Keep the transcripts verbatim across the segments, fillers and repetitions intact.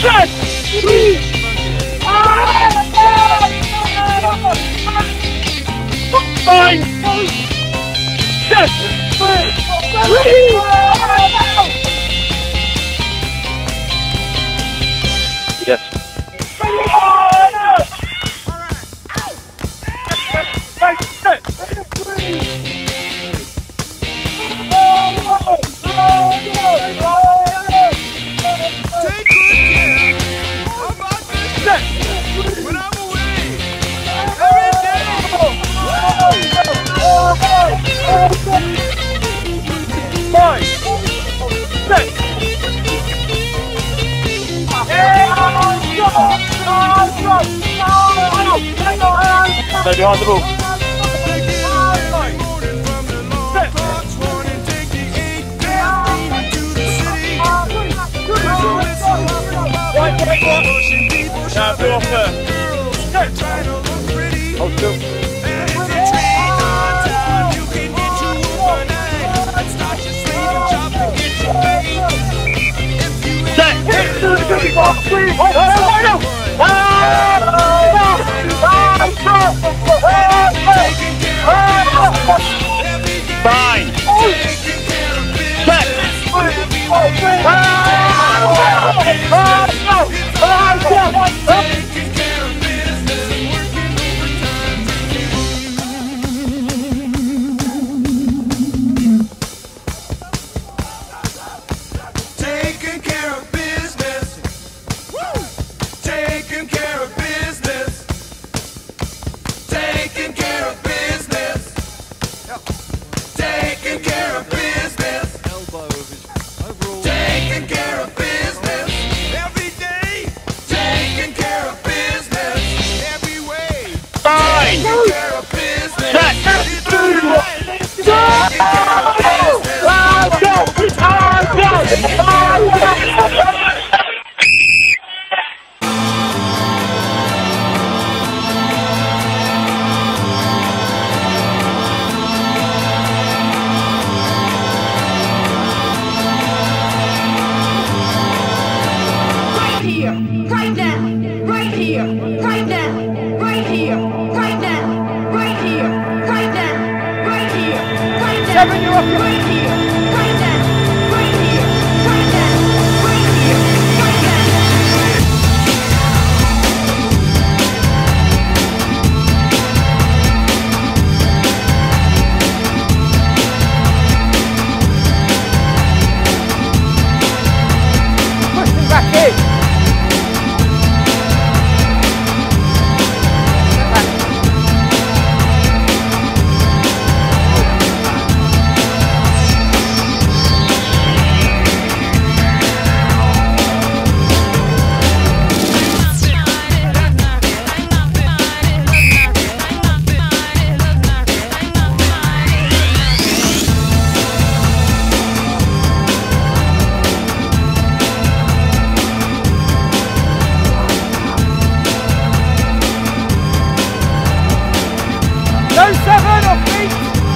Fine! Yes! Yes. Stay behind the ball. Now, go off there. Hold still. Set. Fine. Set. Taking care of business. Taking care of business. Taking care of business. Taking care of business. Elbow of his overall. Taking care of business. Every day. Taking care of business. Every way. Fine. Taking care of business. Set. Right here, right now, right here, right now, right here, right now, right here, right now, right here, right now, right here, right now, right here, right now, right here, right now. Pushing back in. No seven off feet.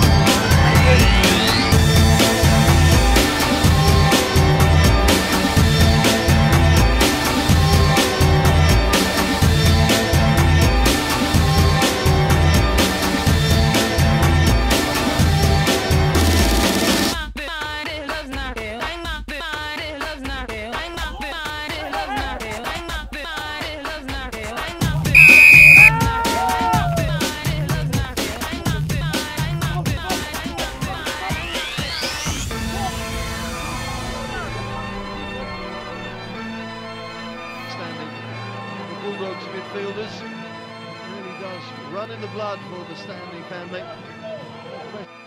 Bulldogs midfielders. It really does run in the blood for the Stanley family.